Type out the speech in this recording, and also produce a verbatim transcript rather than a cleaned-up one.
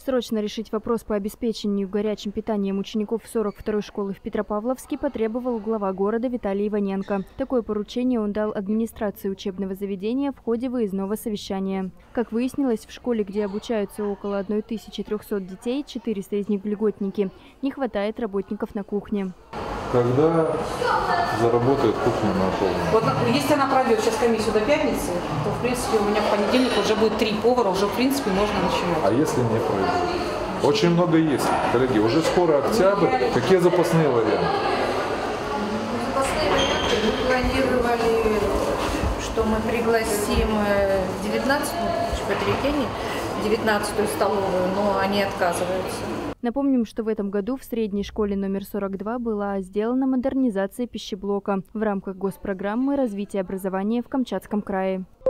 Срочно решить вопрос по обеспечению горячим питанием учеников сорок второй школы в Петропавловске потребовал глава города Виталий Иваненко. Такое поручение он дал администрации учебного заведения в ходе выездного совещания. Как выяснилось, в школе, где обучаются около тысячи трёхсот детей, четыреста из них льготники, не хватает работников на кухне. Когда заработает кухня на полную? Вот, если она пройдет сейчас комиссию до пятницы, то, в принципе, у меня в понедельник уже будет три повара, уже, в принципе, можно начинать. А если не пройдет? Очень много есть, коллеги. Уже скоро октябрь. Какие запасные варианты? Запасные варианты мы планировали, что мы пригласим девятнадцатую, девятнадцатую столовую, но они отказываются. Напомним, что в этом году в средней школе номер сорок два была сделана модернизация пищеблока в рамках госпрограммы развития образования в Камчатском крае.